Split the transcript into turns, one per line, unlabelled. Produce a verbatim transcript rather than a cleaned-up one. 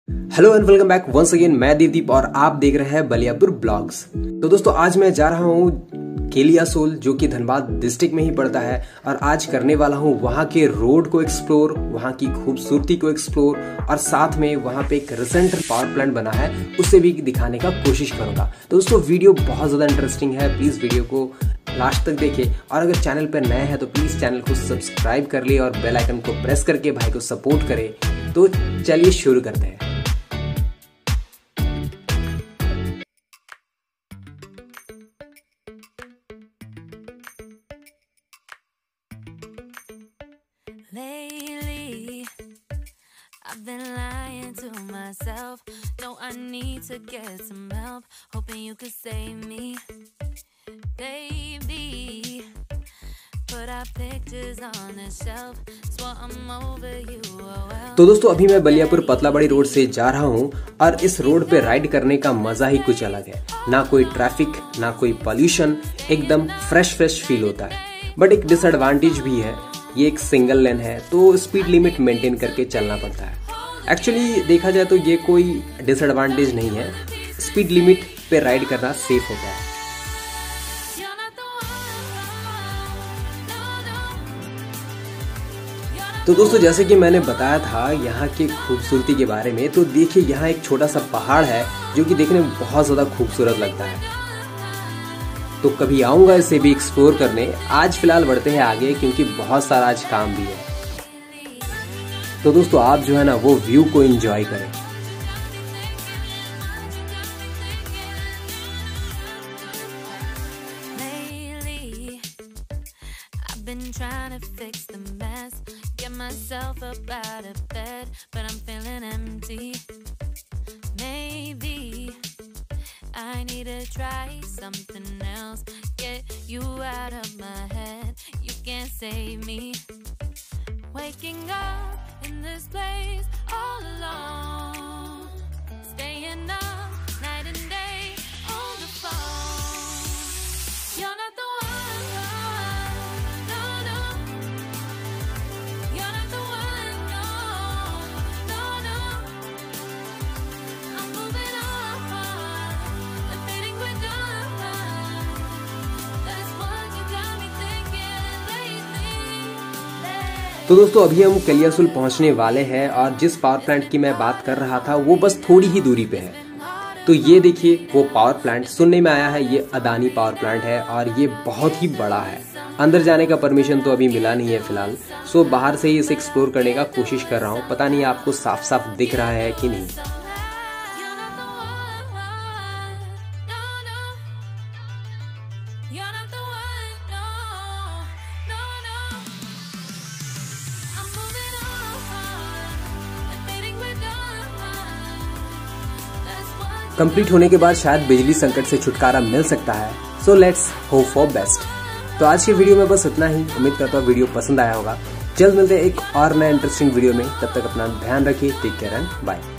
Hello and welcome back once again. मैं देवदीप और आप देख रहे हैं बलियापुर ब्लॉग्स। तो दोस्तों आज मैं जा रहा हूँ केलियासोल, जो कि धनबाद डिस्ट्रिक्ट में ही पड़ता है, और आज करने वाला हूँ वहाँ के रोड को एक्सप्लोर, वहाँ की खूबसूरती को एक्सप्लोर, और साथ में वहाँ पे एक रिसेंट पावर प्लांट बना है उसे भी दिखाने का कोशिश करूंगा। तो दोस्तों वीडियो बहुत ज़्यादा इंटरेस्टिंग है, प्लीज़ वीडियो को लास्ट तक देखें, और अगर चैनल पर नए हैं तो प्लीज़ चैनल को सब्सक्राइब कर ले और बेल आइकन को प्रेस करके भाई को सपोर्ट करें। तो चलिए शुरू करते हैं।
Lately, I've been lying to myself. No, I need to get some help. Hoping you could save me, baby. Put our pictures on the shelf. Swore I'm over you. Oh well.
तो दोस्तों अभी मैं Baliyapur पतलाबड़ी road से जा रहा हूँ, और इस रोड पे राइड करने का मजा ही कुछ अलग है। ना कोई ट्रैफिक, ना कोई पॉल्यूशन, एकदम फ्रेश फ्रेश फील होता है। बट एक डिसएडवांटेज भी है, ये एक सिंगल लेन है तो स्पीड लिमिट मेंटेन करके चलना पड़ता है। एक्चुअली देखा जाए तो ये कोई डिसएडवांटेज नहीं है, स्पीड लिमिट पे राइड करना सेफ होता है। तो दोस्तों जैसे कि मैंने बताया था यहाँ की खूबसूरती के बारे में, तो देखिए यहाँ एक छोटा सा पहाड़ है जो कि देखने में बहुत ज़्यादा खूबसूरत लगता है। तो कभी आऊँगा इसे भी एक्सप्लोर करने। आज फिलहाल बढ़ते हैं आगे क्योंकि बहुत सारा आज काम भी है। तो दोस्तों आप जो है ना वो व्यू को एंजॉय करें।
Been trying to fix the mess, get myself up out of bed, but I'm feeling empty. Maybe I need to try something else, get you out of my head, you can't save me. Waking up in this place all alone, staying up night and day on the phone. You're not the one, no, no. You're not the one, no, no, no. I'm moving on, the fading we're done. That's what you got me thinking lately.
तो दोस्तों अभी हम केलियासोल पहुंचने वाले हैं, और जिस power plant की मैं बात कर रहा था वो बस थोड़ी ही दूरी पे है। तो ये देखिए वो पावर प्लांट, सुनने में आया है ये अदानी पावर प्लांट है, और ये बहुत ही बड़ा है। अंदर जाने का परमिशन तो अभी मिला नहीं है फिलहाल, सो बाहर से ही इसे एक्सप्लोर करने का कोशिश कर रहा हूँ। पता नहीं आपको साफ साफ दिख रहा है कि नहीं। कंप्लीट होने के बाद शायद बिजली संकट से छुटकारा मिल सकता है, so let's hope for best. तो आज की वीडियो में बस इतना ही। उम्मीद करता हूँ वीडियो पसंद आया होगा। जल्द मिलते हैं एक और नए इंटरेस्टिंग वीडियो में, तब तक अपना ध्यान रखिए। Take care and bye.